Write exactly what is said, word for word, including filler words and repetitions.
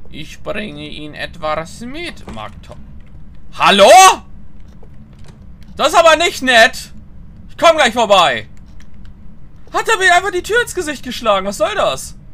Ich bringe Ihnen etwas mit, Markto. Hallo? Das ist aber nicht nett. Ich komme gleich vorbei. Hat er mir einfach die Tür ins Gesicht geschlagen? Was soll das?